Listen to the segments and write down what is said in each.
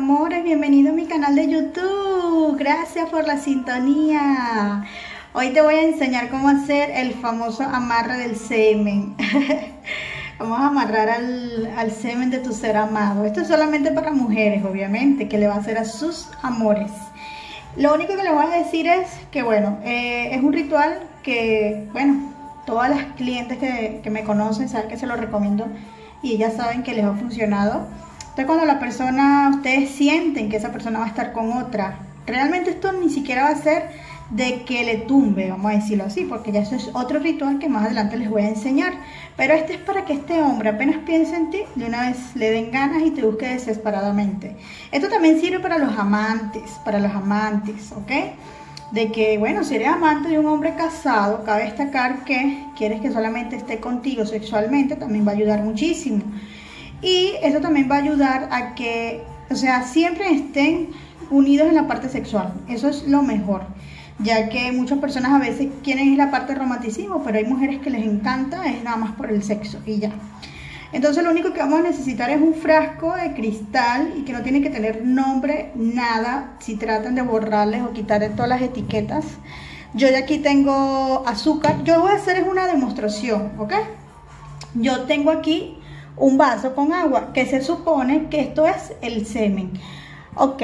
amores, bienvenido a mi canal de YouTube. Gracias por la sintonía. Hoy te voy a enseñar cómo hacer el famoso amarre del semen. Vamos a amarrar al semen de tu ser amado. Esto es solamente para mujeres, obviamente, que le va a hacer a sus amores. Lo único que les voy a decir es que, bueno, es un ritual que, bueno, todas las clientes que me conocen saben que se lo recomiendo y ellas saben que les ha funcionado. Entonces, cuando la persona, ustedes sienten que esa persona va a estar con otra, realmente esto ni siquiera va a ser de que le tumbe, vamos a decirlo así, porque ya eso es otro ritual que más adelante les voy a enseñar. Pero este es para que este hombre apenas piense en ti, de una vez le den ganas y te busque desesperadamente. Esto también sirve para los amantes, ¿ok? De que, bueno, si eres amante de un hombre casado, cabe destacar que quieres que solamente esté contigo sexualmente, también va a ayudar muchísimo. Y eso también va a ayudar a que, o sea, siempre estén unidos en la parte sexual. Eso es lo mejor, ya que muchas personas a veces quieren ir la parte de romanticismo, pero hay mujeres que les encanta es nada más por el sexo y ya. Entonces lo único que vamos a necesitar es un frasco de cristal y que no tiene que tener nombre, nada, si tratan de borrarles o quitarle todas las etiquetas. Yo ya aquí tengo azúcar. Yo voy a hacer es una demostración, ¿ok? Yo tengo aquí un vaso con agua, que se supone que esto es el semen. Ok,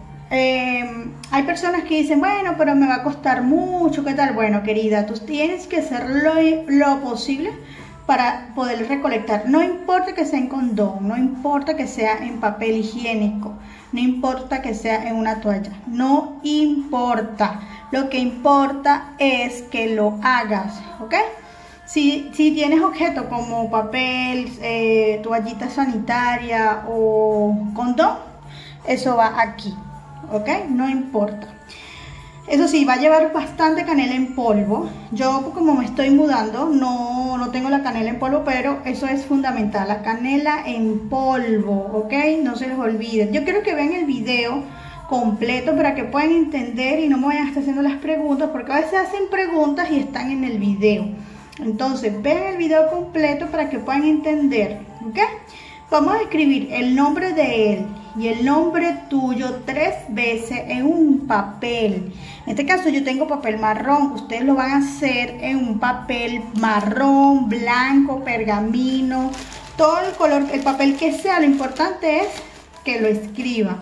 hay personas que dicen, bueno, pero me va a costar mucho, ¿qué tal? Bueno, querida, tú tienes que hacer lo posible para poder recolectar. No importa que sea en condón, no importa que sea en papel higiénico, no importa que sea en una toalla, no importa. Lo que importa es que lo hagas, ¿ok? Si tienes objetos como papel, toallita sanitaria o condón, eso va aquí, ¿ok? No importa. Eso sí, va a llevar bastante canela en polvo. Yo, como me estoy mudando, no tengo la canela en polvo, pero eso es fundamental, la canela en polvo, ¿ok? No se les olvide. Yo quiero que vean el video completo para que puedan entender y no me vayan a estar haciendo las preguntas, porque a veces hacen preguntas y están en el video. Entonces, vean el video completo para que puedan entender, ¿ok? Vamos a escribir el nombre de él y el nombre tuyo 3 veces en un papel. En este caso yo tengo papel marrón, ustedes lo van a hacer en un papel marrón, blanco, pergamino, todo el color, el papel que sea, lo importante es que lo escriban.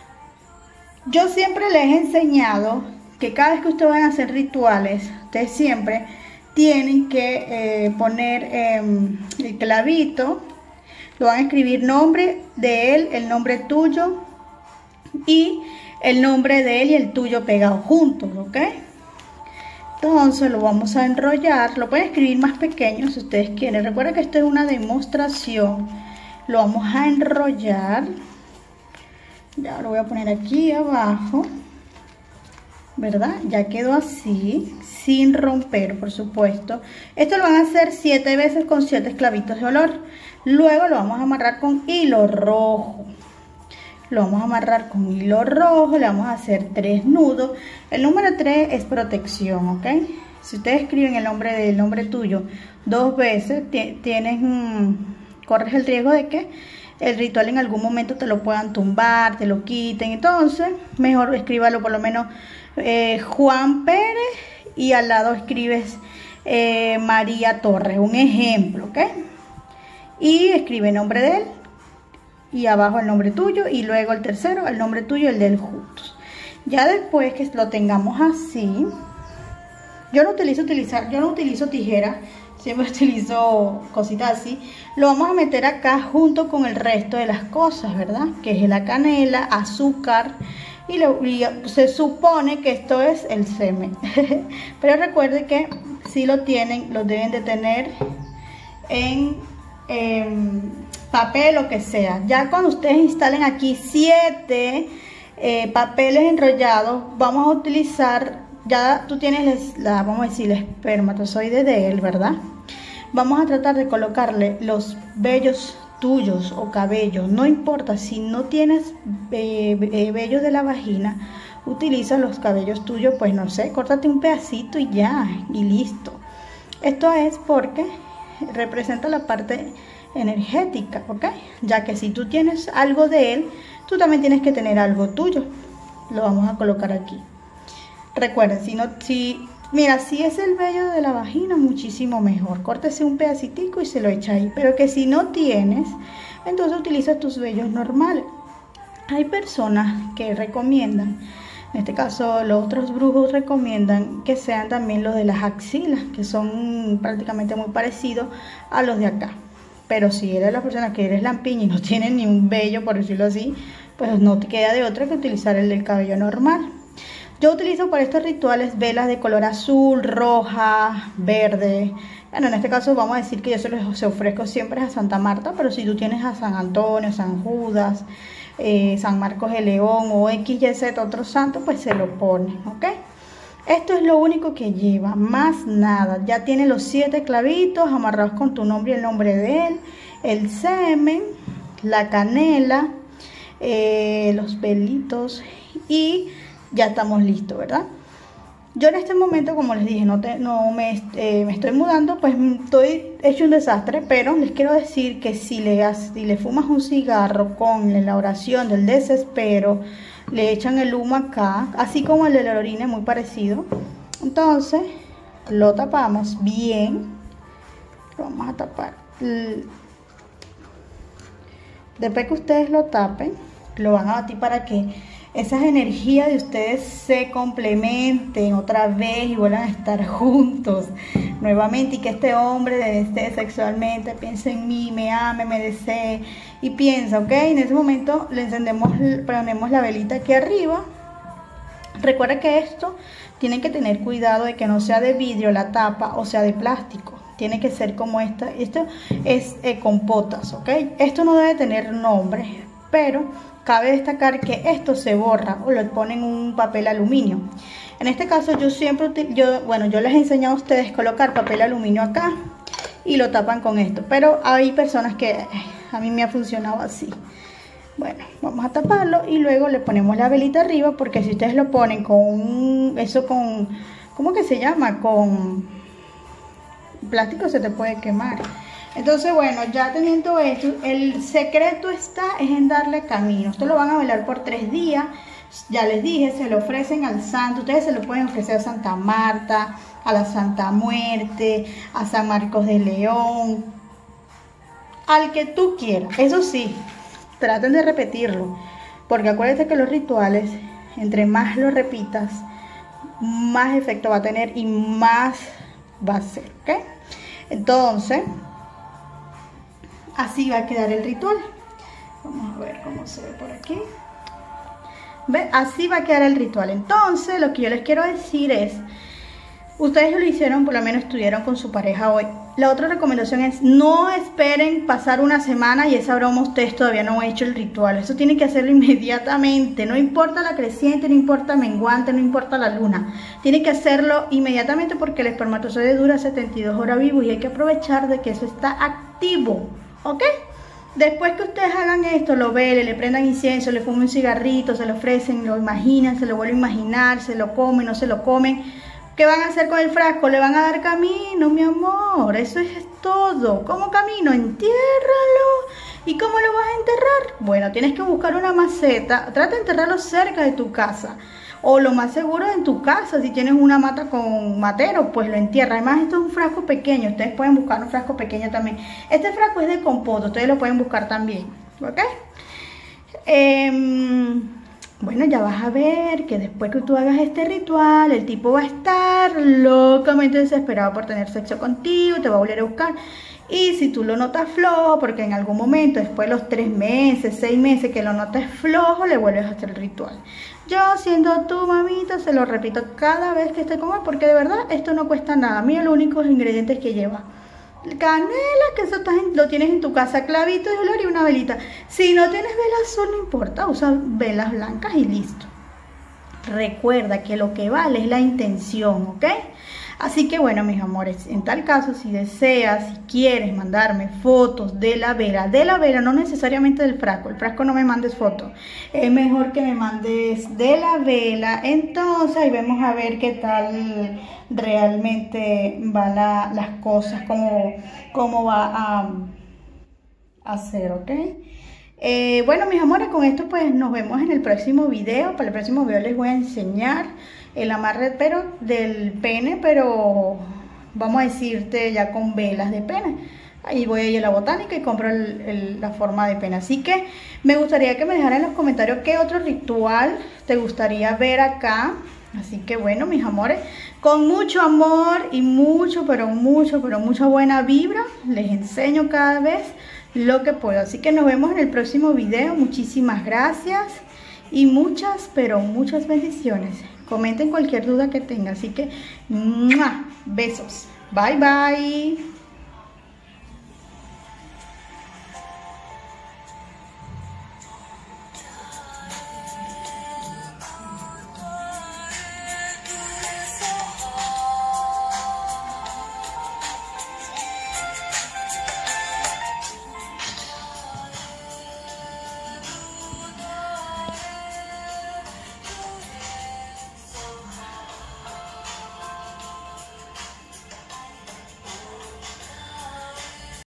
Yo siempre les he enseñado que cada vez que ustedes van a hacer rituales, ustedes siempre tienen que poner el clavito, lo van a escribir nombre de él, el nombre tuyo y el nombre de él y el tuyo pegados juntos, ¿ok? Entonces lo vamos a enrollar, lo pueden escribir más pequeño si ustedes quieren. Recuerden que esto es una demostración, lo vamos a enrollar, ya lo voy a poner aquí abajo, ¿verdad? Ya quedó así, sin romper, por supuesto. Esto lo van a hacer 7 veces con 7 clavitos de olor. Luego lo vamos a amarrar con hilo rojo. Lo vamos a amarrar con hilo rojo, le vamos a hacer 3 nudos. El número 3 es protección, ¿ok? Si ustedes escriben el nombre del nombre tuyo 2 veces, corres el riesgo de que el ritual en algún momento te lo puedan tumbar, te lo quiten. Entonces, mejor escríbalo por lo menos Juan Pérez y al lado escribes María Torres, un ejemplo, ¿ok? Y escribe el nombre de él y abajo el nombre tuyo y luego el tercero, el nombre tuyo y el de él juntos. Ya después que lo tengamos así, yo no utilizo tijera, siempre utilizo cositas así. Lo vamos a meter acá junto con el resto de las cosas, ¿verdad? Que es la canela, azúcar y se supone que esto es el semen. Pero recuerden que si lo tienen, lo deben de tener en papel o que sea. Ya cuando ustedes instalen aquí 7 papeles enrollados, vamos a utilizar, ya tú tienes vamos a decir, el espermatozoide de él, ¿verdad? Vamos a tratar de colocarle los vellos tuyos o cabellos, no importa, si no tienes vellos de la vagina, utiliza los cabellos tuyos, pues no sé, córtate un pedacito y ya, y listo. Esto es porque representa la parte energética, ¿ok? Ya que si tú tienes algo de él, tú también tienes que tener algo tuyo. Lo vamos a colocar aquí. Recuerden, mira, si es el vello de la vagina, muchísimo mejor. Córtese un pedacitico y se lo echa ahí. Pero que si no tienes, entonces utiliza tus vellos normales. Hay personas que recomiendan, en este caso los otros brujos recomiendan que sean también los de las axilas, que son prácticamente muy parecidos a los de acá. Pero si eres la persona que eres lampiña y no tienes ni un vello, por decirlo así, pues no te queda de otra que utilizar el del cabello normal. Yo utilizo para estos rituales velas de color azul, roja, verde. Bueno, en este caso vamos a decir que yo se ofrezco siempre a Santa Marta, pero si tú tienes a San Antonio, San Judas, San Marcos de León o XYZ, otro santo, pues se lo ponen, ¿ok? Esto es lo único que lleva, más nada. Ya tiene los 7 clavitos amarrados con tu nombre y el nombre de él, el semen, la canela, los pelitos y ya estamos listos, ¿verdad? Yo en este momento, como les dije, me estoy mudando, pues estoy hecho un desastre, pero les quiero decir que si le fumas un cigarro con la elaboración del desespero, le echan el humo acá, así como el de la orina, muy parecido. Entonces, lo tapamos bien, lo vamos a tapar. Después que ustedes lo tapen, lo van a batir para que esas energías de ustedes se complementen otra vez y vuelvan a estar juntos nuevamente, y que este hombre desee sexualmente, piense en mí, me ame, me desee y piensa, ¿ok? En ese momento le prendemos la velita aquí arriba. Recuerda que esto tienen que tener cuidado de que no sea de vidrio la tapa o sea de plástico. Tiene que ser como esta. Esto es con potas, ¿ok? Esto no debe tener nombre, pero cabe destacar que esto se borra o lo ponen en un papel aluminio. En este caso yo les he enseñado a ustedes colocar papel aluminio acá y lo tapan con esto, pero hay personas que a mí me ha funcionado así. Bueno, vamos a taparlo y luego le ponemos la velita arriba, porque si ustedes lo ponen con ¿cómo que se llama? Con plástico, se te puede quemar. Entonces, bueno, ya teniendo esto, el secreto es en darle camino. Esto lo van a velar por 3 días. Ya les dije, se lo ofrecen al santo. Ustedes se lo pueden ofrecer a Santa Marta, a la Santa Muerte, a San Marcos de León, al que tú quieras. Eso sí, traten de repetirlo, porque acuérdense que los rituales, entre más lo repitas, más efecto va a tener y más va a ser, ¿ok? Entonces, así va a quedar el ritual. Vamos a ver cómo se ve por aquí. ¿Ve? Así va a quedar el ritual. Entonces, lo que yo les quiero decir es, ustedes lo hicieron, por lo menos estuvieron con su pareja hoy. La otra recomendación es, no esperen pasar una semana y esa broma ustedes todavía no han hecho el ritual. Eso tienen que hacerlo inmediatamente. No importa la creciente, no importa menguante, no importa la luna. Tienen que hacerlo inmediatamente, porque el espermatozoide dura 72 horas vivo y hay que aprovechar de que eso está activo, ¿ok? Después que ustedes hagan esto, lo velen, le prendan incienso, le fumen un cigarrito, se lo ofrecen, lo imaginan, se lo vuelven a imaginar, se lo comen, no se lo comen. ¿Qué van a hacer con el frasco? Le van a dar camino, mi amor. Eso es todo. ¿Cómo camino? Entiérralo. ¿Y cómo lo vas a enterrar? Bueno, tienes que buscar una maceta. Trata de enterrarlo cerca de tu casa. O lo más seguro en tu casa. Si tienes una mata con matero, pues lo entierra. Además, esto es un frasco pequeño. Ustedes pueden buscar un frasco pequeño también. Este frasco es de composto. Ustedes lo pueden buscar también. ¿Ok? Bueno, ya vas a ver que después que tú hagas este ritual, el tipo va a estar locamente desesperado por tener sexo contigo, te va a volver a buscar. Y si tú lo notas flojo, porque en algún momento, después de los 3 meses, 6 meses que lo notes flojo, le vuelves a hacer el ritual. Yo, siendo tu mamita, se lo repito cada vez que esté con él, porque de verdad esto no cuesta nada. Mira los únicos ingredientes que lleva: canela, que eso lo tienes en tu casa, clavito de olor y una velita. Si no tienes vela azul, no importa, usa velas blancas y listo. Recuerda que lo que vale es la intención, ¿ok? Así que bueno, mis amores, en tal caso, si deseas, si quieres mandarme fotos de la vela, no necesariamente del frasco, el frasco no me mandes fotos, es mejor que me mandes de la vela. Entonces ahí vamos a ver qué tal realmente van las cómo va a hacer, ¿ok? Bueno, mis amores, con esto pues nos vemos en el próximo video. Para el próximo video les voy a enseñar el amarre pero del pene, pero vamos a decirte ya con velas de pene. Ahí voy a ir a la botánica y compro la forma de pene. Así que me gustaría que me dejaran en los comentarios qué otro ritual te gustaría ver acá. Así que bueno, mis amores, con mucho amor y mucho, pero mucha buena vibra, les enseño cada vez lo que puedo. Así que nos vemos en el próximo video. Muchísimas gracias y muchas, pero muchas bendiciones. Comenten cualquier duda que tengan. Así que ¡mua! Besos. Bye bye.